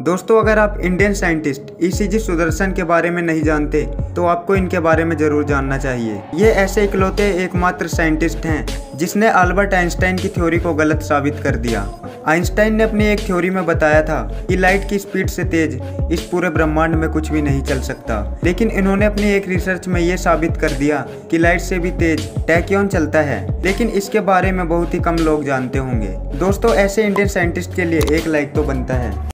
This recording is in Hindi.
दोस्तों, अगर आप इंडियन साइंटिस्ट ईसीजी सुदर्शन के बारे में नहीं जानते तो आपको इनके बारे में जरूर जानना चाहिए। ये ऐसे इकलौते एकमात्र साइंटिस्ट हैं जिसने अल्बर्ट आइंस्टाइन की थ्योरी को गलत साबित कर दिया। आइंस्टाइन ने अपनी एक थ्योरी में बताया था कि लाइट की स्पीड से तेज इस पूरे ब्रह्मांड में कुछ भी नहीं चल सकता, लेकिन इन्होंने अपनी एक रिसर्च में ये साबित कर दिया कि लाइट से भी तेज टैक्योन चलता है, लेकिन इसके बारे में बहुत ही कम लोग जानते होंगे। दोस्तों, ऐसे इंडियन साइंटिस्ट के लिए एक लाइक तो बनता है।